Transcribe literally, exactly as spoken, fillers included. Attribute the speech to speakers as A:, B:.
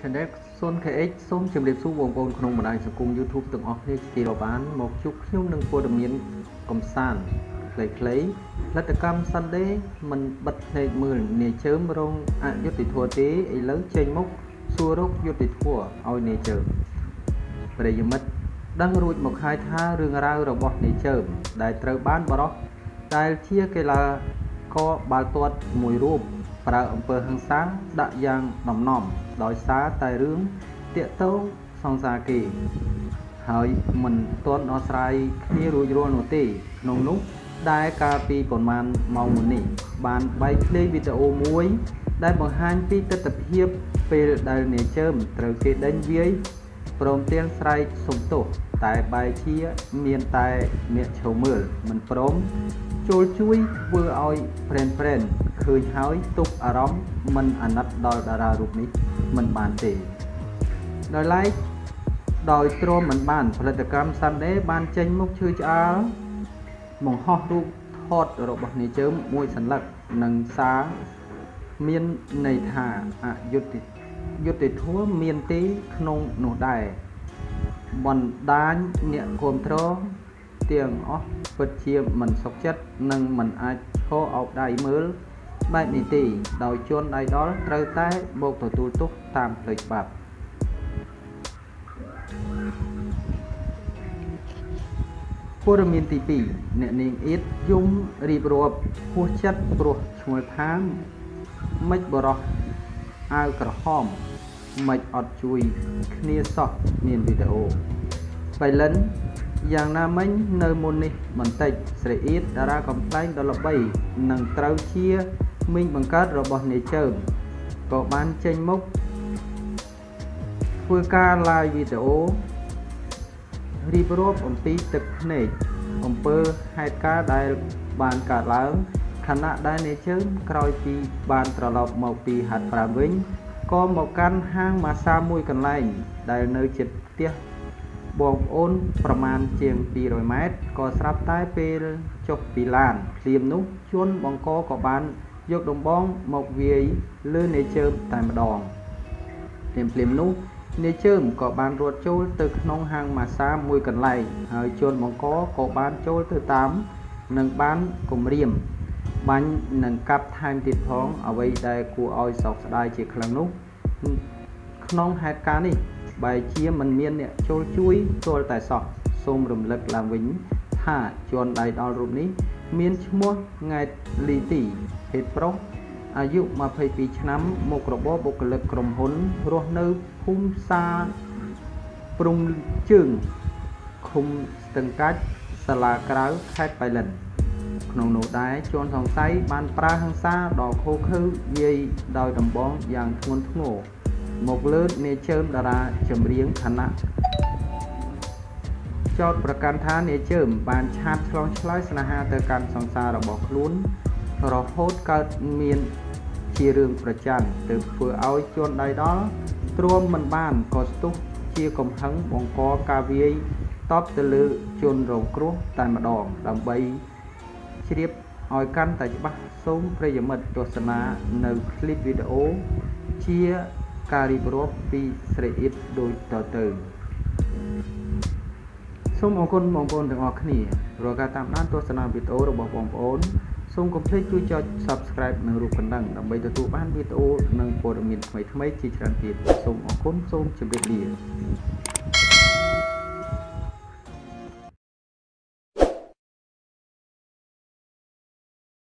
A: Channel សូន เค เอ็กซ์ សូមជម្រាបសួរបងប្អូនក្នុងបណ្ដាញសង្គម YouTube ទាំងអស់គ្នាជាទីបានមកជួបខ្ញុំនឹងព័ត៌មានកំសាន្តខ្លីៗផលិតកម្ម Sunday មិនបិទភ្នែកមើលនាជើមរងអយុត្តិធម៌ទេឥឡូវចេញមុខសួររកយុត្តិធម៌ឲ្យនាជើមប្រិយមិត្តដឹងរួចមកហើយថារឿងរ៉ាវរបស់នាជើមដែលត្រូវបានបរោះដែលជាកីឡាករបាល់ទាត់មួយរូបប្រើអំពើហិង្សាដាក់យ៉ាងដំណំដោយសារតែរឿងតាកតងសង្សារគេហើយមិនទាន់ដោះស្រាយគ្នារួចរាល់នោះទេក្នុងនោះដែលកាលពីប្រហែលម៉ោងមុននេះបានបែកធ្លាយវីដេអូមួយដែលបង្ហាញពីទស្សនវិជ្ជាពេលដែលនាជើមត្រូវគេដេញវាយព្រមទាំងស្រែកសុំទោសតែបែរជាមានតែអ្នកឈរមើលមិនព្រមចូលជួយធ្វើឲ្យប្រេនប្រេនឃើញហើយទុកអារម្មណ៍មិនអាណិតដល់តារារូបនេះមិនបានទេដោយឡែកដោយទ្រាំមិនបានផលិតកម្ម Sunday បានចេញមុខឈឺឆ្អាលបង្ហោះរូបថតរបស់នាជើមមួយសន្លឹកនិងសារមានន័យថាអយុត្តិយុត្តិធម៌មានទេក្នុងនោះដែរបណ្ដាញអ្នកគ្រប់គ្រងទាំងអស់ពិតជាមិនសុខចិត្តនិងមិនអាចឈរអោបដៃមើលបែបនេះទេដោយជនដៃដល់ត្រូវតែបូកទទួលទោសតាមផ្លូវច្បាប់ព័ត៌មានទីពីរអ្នកនាងអ៊ីតយំរៀបរាប់ហួសចិត្តព្រោះឈ្មោះថាមិនបរោះអាវក្រហមមិនអត់ជួយគ្នាសោះមានវីដេអូបៃលិនយ៉ាងណាមិញនៅមុននេះបន្តិចស្រីអ៊ីតតារាកំប្លែងដ៏ល្បីនឹងត្រូវជាមីងបង្កើតរបស់នាជើមក៏បានចេញមុខធ្វើការ live វីដេអូរៀបរាប់អំពីទឹកភ្នែកអំពើហេតុការណ៍ដែលបានកើតឡើងខណៈដែលនាជើមក្រោយពីបានត្រឡប់មកពីហាត់ប្រាណវិញក៏មកកាន់ហាងម៉ាស្សាមួយកន្លែងដែលនៅជិតផ្ទះបងប្អូនប្រមាណជាងពីររយម៉ែត្រក៏ស្រាប់តែពេលចុះពីឡានភ្លាមនោះជនបង្កក៏បានយកដំបងមកវាយលើនាជើមតែម្ដងភ្លាមភ្លាមនោះនាជើមក៏បានរត់ចូលទៅក្នុងហាងម៉ាស្សាមួយកន្លែងហើយជនបង្កក៏បានចូលទៅតាមនិងបានគំរាមបាញ់និងកាប់ថែមទៀតផងអ្វីដែលគួរឲ្យសោកស្ដាយជាខ្លាំងនោះក្នុងហេតុការណ៍នេះបែរជាមិនមានអ្នកចូលជួយទាល់តែសោះសូមរំលឹកឡើងវិញថាជនដៃដល់រូបនេះមានឈ្មោះង៉ែតលីទីភេទប្រុសអាយុម្ភៃពីរឆ្នាំមុខរបរបុគ្គលិកក្រុមហ៊ុនរស់នៅភូមិសាព្រំជើងឃុំស្ទឹងកាច់សាលាក្រៅខេត្តបៃលិនក្នុងនោះដែរជនសង្ស័យបានប្រើហិង្សាដល់ឃោឃៅយាយដោយដំបងយ៉ាងធ្ងន់ធ្ងរមកលើនាជើមតារាចម្រៀងខណៈចោទប្រកាន់ថានាជើមបានឆាតឆ្លងឆ្លើយស្នេហាទៅកាន់សង្សាររបស់ខ្លួនរហូតកើតមានជារឿងប្រចាំទើបធ្វើឲ្យជនដៃដល់ទ្រាំមិនបានក៏ស្ទុះជាកំហឹងបង្កការវាយតបទៅលើជនរងគ្រោះតែម្ដងដើម្បីជ្រាបឲ្យកាន់តែច្បាស់សូមប្រិយមិត្តទស្សនានៅคลิปវីដេអូជាការរៀបរាប់ពីស្រីអ៊ីតដូចតទៅសូមអរគុណបងប្អូនទាំងអស់គ្នារាល់ការតាមដានទស្សនាវីដេអូរបស់បងប្អូនសូមកុំភ្លេចជួយចុច Subscribe និងរូបកណ្ដឹងដើម្បីទទួលបានវីដេអូនិងព័ត៌មានថ្មីៗជាច្រើនទៀតសូមអរគុណសូមជម្រាបលា